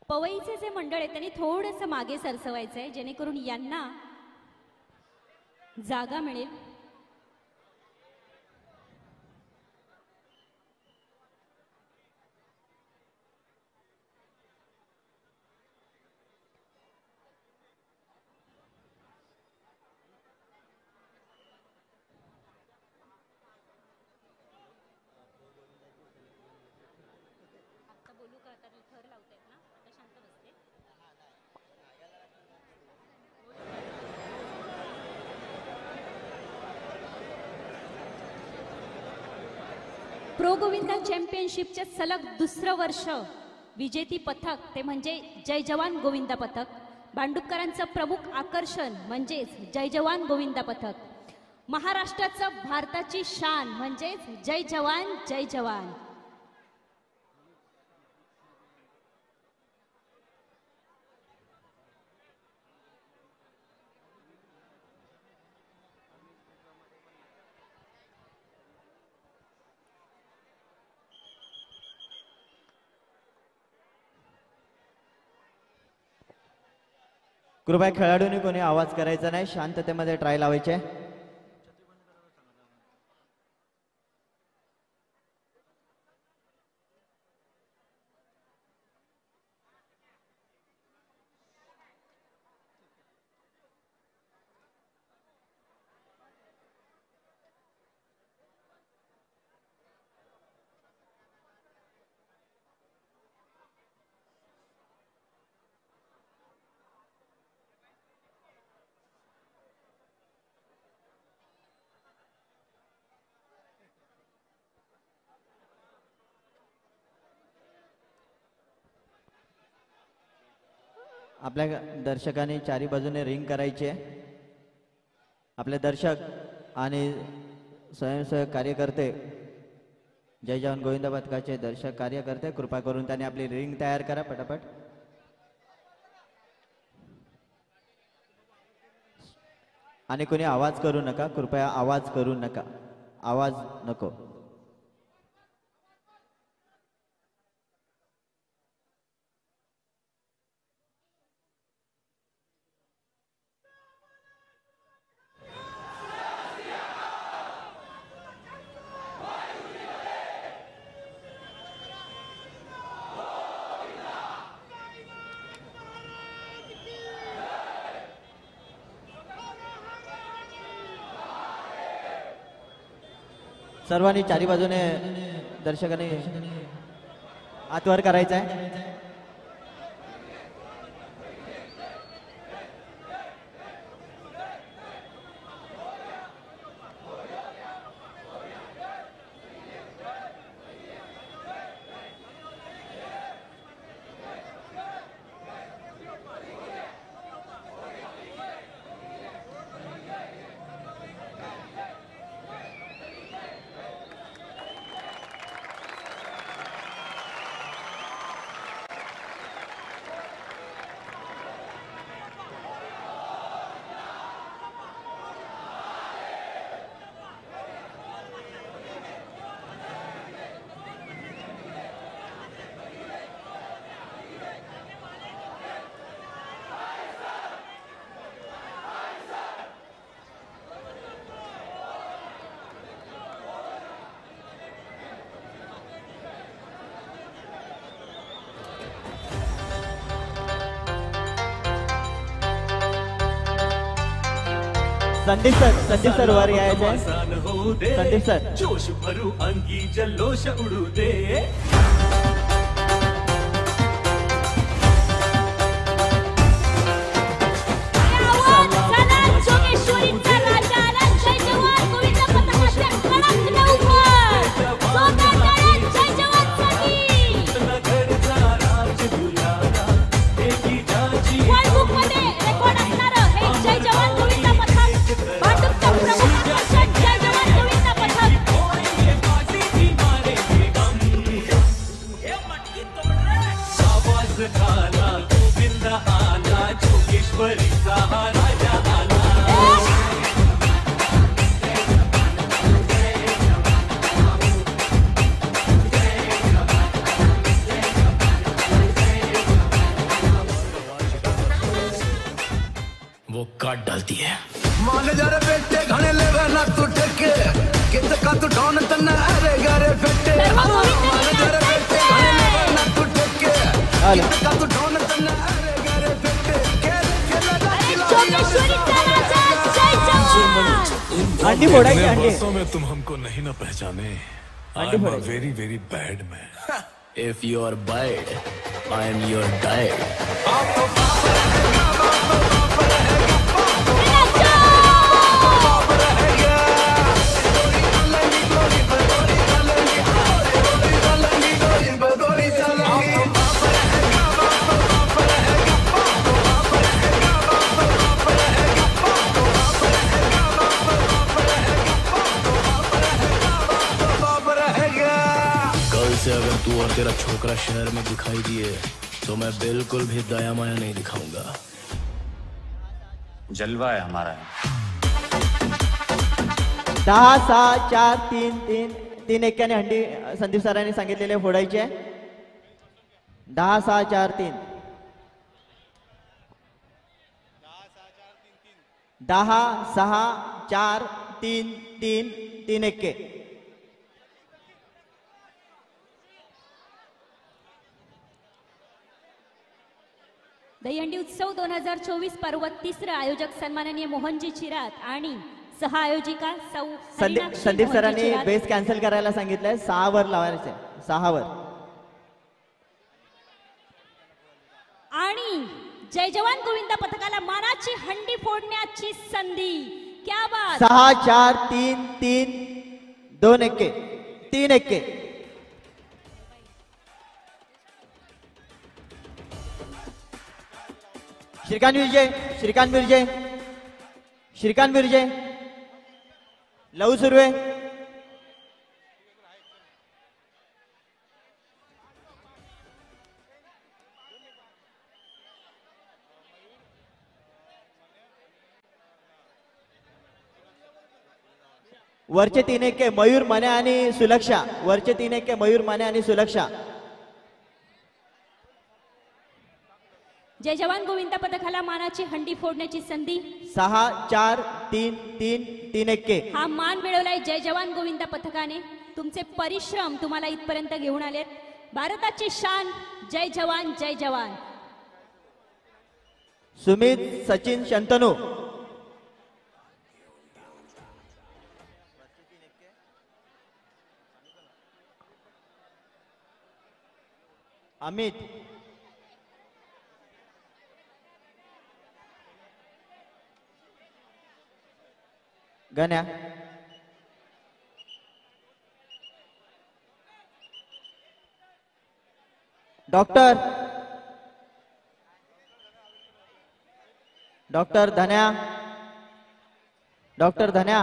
पवईचे जे मंडळ आहे त्यांनी थोडंसं मागे सरसवायचं आहे जेणेकरून यांना जागा मिळेल. प्रो गोविंदा चॅम्पियनशिपचे सलग दुसरं वर्ष विजेती पथक ते म्हणजे जय जवान गोविंदा पथक. भांडुपकरांचं प्रमुख आकर्षण म्हणजेच जय जवान गोविंदा पथक. महाराष्ट्राचं भारताची शान म्हणजेच जय जवान जय जवान. कृपया खेळाडूंनी कोणी आवाज करायचा नाही, शांततेमध्ये ट्राय लावायचे. आपल्या दर्शकांनी चारी बाजूने रिंग करायची आहे. आपले दर्शक आणि स्वयंसेवक कार्यकर्ते जय जवान गोविंदा पथकाचे दर्शक कार्यकर्ते कृपा करून त्यांनी आपली रिंग तयार करा पटापट. आणि कोणी आवाज करू नका, कृपया आवाज करू नका, आवाज नको. सर्वांनी चारी बाजूने दर्शकांनी हातवर करायचा आहे. संदीप सर वर यायचे. संदीप सर जोश भरू अंगी जल्लोष उडू दे. काट डालती है। मान जा रे बेटे घणे लेवे ना तू टेके कित का तू डॉन तन्ना अरे गारे बेटे मान जा रे बेटे घणे लेवे ना तू टेके कित का तू डॉन तन्ना अरे गारे बेटे खेला जोगेश्वरीचा राजा जय जवान. अंडी फोडायची अंडी. बरसों में तुम हमको नहीं ना पहचाने। I am a very very bad man. If you are bad I am your dad. अगर तू और तेरा छोकरा शहर में दिखाई दिए तो मैं बिल्कुल भी दया माया नहीं दिखाऊंगा। जलवा है हमारा। 10-6-4-3-3 हंडी संदीप सरांनी सांगितलेले फोडायचे. 10-6-4-3 10-6-4-3-3-3-1. दहीहंडी उत्सव 2024 पर्व तिसरं आयोजक सन्माननीय मोहनजी चिरात आणि सह आयोजिका सौ हरिणाक्षी संदीप मोहनजी सरांनी चिरात. बेस कॅन्सल करायला सांगितलंय. 6 वर लावायचे. 6 वर. आणि जय जवान गोविंदा पथकाला मानाची हंडी फोडण्याची संधी. क्या बात. 6-4-3-3-2-1 3-1. श्रीकांत विरजे लव सुर्वे. वरचे 3-1 मयूर माने आणि सुलक्षा. वरचे 3-1 मयूर माने आणि सुलक्षा. जय जवान गोविंदा पथकाला मानाची हंडी फोडण्याची संधी. 6-4-3-3-3-1. हा मान मिळवलाय जय जवान गोविंदा पथकाने. तुमचे परिश्रम तुम्हाला इथपर्यंत घेऊन आलेत. भारताची शान जय जवान जय जवान. Sumit Sachin Shantanu. Amit. Ganya. Doctor Dhanya. Doctor Dhanya.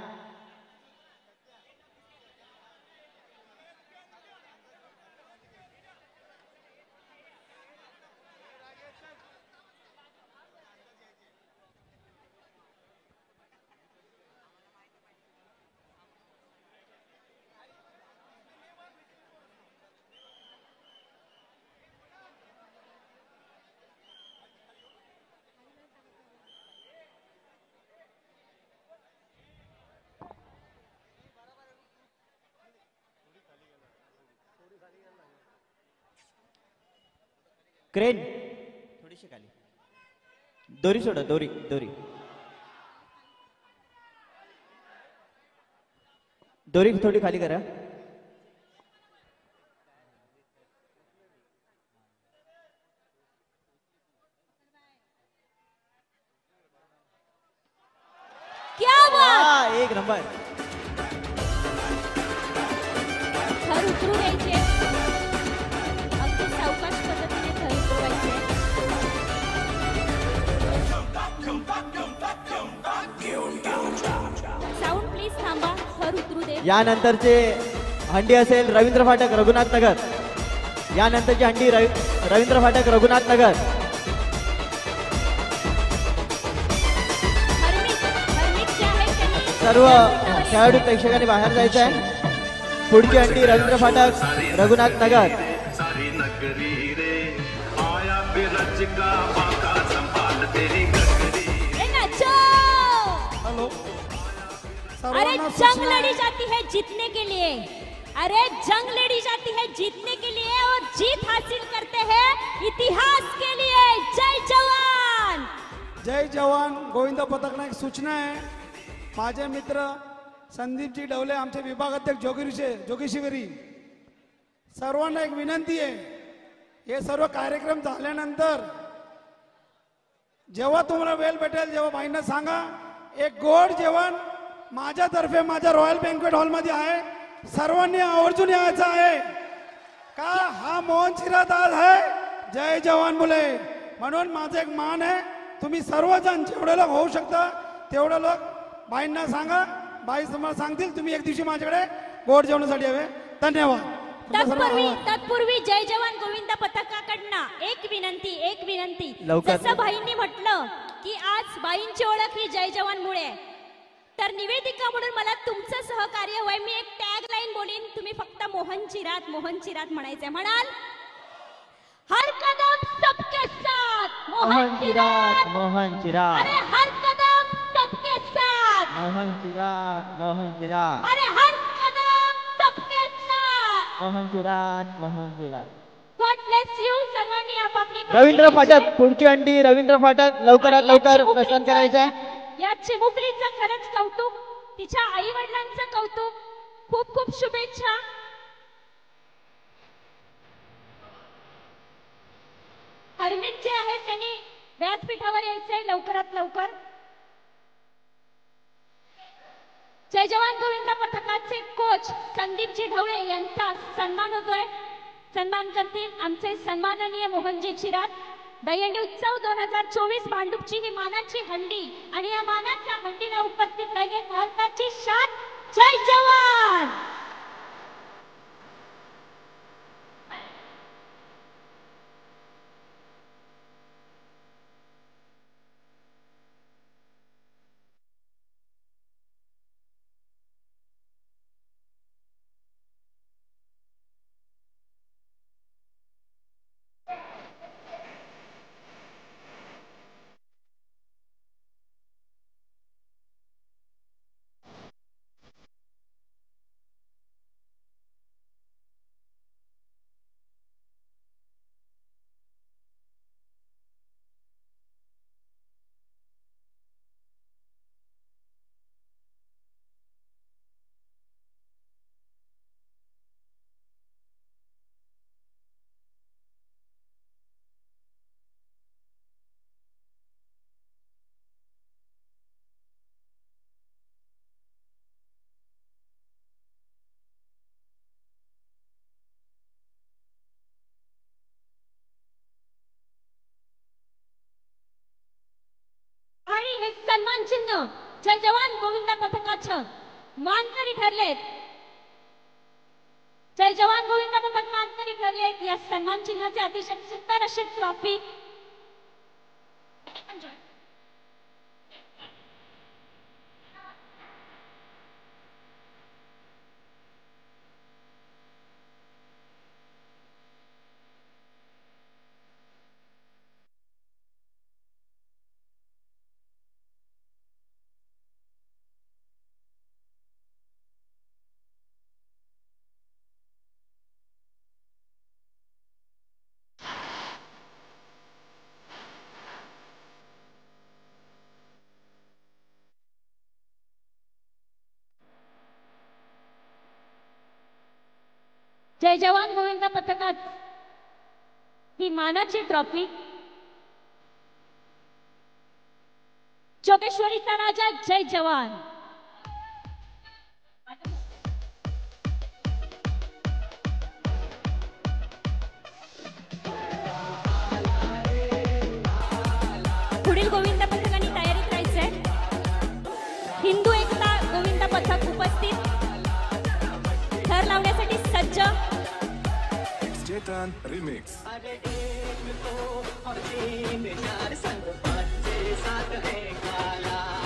Crane थोडीशी खाली. दोरी सोडा. दोरी दोरी दोरी थोडी खाली करा. क्या बात. एक नंबर. थर उतरू द्यायचे. अगदी सावकाश पद्धतीने थर उतरवायचे. साऊंड प्लीज थांबा. थर उतरू दे. यानंतरचे हंडी असेल रवींद्र फाटक रघुनाथ नगर. यानंतरची हंडी रवींद्र फाटक रघुनाथ नगर. सर्व खेळाडू प्रेक्षकांनी बाहेर जायचं आहे. पुढची हंडी रवींद्र फाटक रघुनाथ नगर. सारी नगरी रे आया बिरज का बाका संभाल तेरी गगरी. सर्वांना जंग सूचना लड़ी आहे, जाती है जीतने के लिए, अरे जंग लड़ी जाती है जीतने के लिए और जीत हासिल करते हैं इतिहास के लिए। जय जवान। जय जवान गोविंद पथकना एक सूचना आहे, माझे मित्र संदीपजी डवले आमचे विभागाध्यक्ष जोगेश्वरी, सर्वांना एक विनंती आहे, हे सर्व कार्यक्रम झाल्यानंतर जेव्हा तुम्हाला वेळ भेटेल जेव्हा बाईंना सांगा, एक गोड जेवण माझ्यातर्फे माझ्या रॉयल बँक्वेट हॉलमध्ये आहे, सर्वांनी आवर्जून यायचं आहे का हा मोहन चिरात आज आहे जय जवान मुले, म्हणून माझं एक मान आहे, तुम्ही सर्वजण जेवढे लोक होऊ शकता तेवढे लोक बाईंना सांगा, बाई तुम्हाला सांगतील, तुम्ही एक दिवशी माझ्याकडे गोड जेवणासाठी यावे। धन्यवाद। तत्पूर्वी जय जवान गोविंद पथकाकडनं एक विनंती लवकर. जसं भाईंनी म्हटलं की आज बाईंची ओळख ही जय जवान मुळे आहे, तर निवेदिका म्हणून मला तुमचं सहकार्य होय, मी एक टॅग लाईन बोलीन, तुम्ही फक्त मोहन चिरात म्हणायचंय, म्हणाल हर कदम सबके साथ मोहन चिराग अरे हर कदम सबके साथ मोहन चिराग अरे हर कदम सबके साथ Mohan Chirag god bless you. सर्वांनी आपापली रवींद्र फाटक पुढची अंडी, रवींद्र फाटक लवकरात लवकर प्रस्थान करायचंय। या चिमुकलीचं खरंच कौतुक, तिच्या आई वडिलांचं कौतुक, खूप खूप शुभेच्छा। हरमित जे आहेत त्यांनी व्यासपीठावर यायचंय लवकरात लवकर। जय जवान गोविंद पथकाचे कोच संदीपजी ढवळे यांचा सन्मान होतोय, सन्मान करतील आमचे सन्माननीय मोहनजी चिरात। दहीहंडी उत्सव 2024 भांडूपची ही मानाची हंडी आणि या मानाच्या हंडीला उपस्थित राहिले भारताची शान जय जवान। आणि हे सन्मान चिन्ह जय जवान गोविंद पथकाचं मानकरी ठरलेत, जय जवान गोविंद पथक मानकरी ठरलेत। या सन्मान चिन्हाचे अतिशय सुंदर अशी ट्रॉफी जय जवान गोविंद पथकात ही मानाची ट्रॉफी जोगेश्वरीचा राजा जय जवान। पुढील गोविंद पथकाने तयारीत राहायचंय। हिंदू एकता गोविंद पथक उपस्थित, थर लावण्यासाठी सज्ज। चेतन रिमिक्स और तीन चार संग पाँच छः सात है काला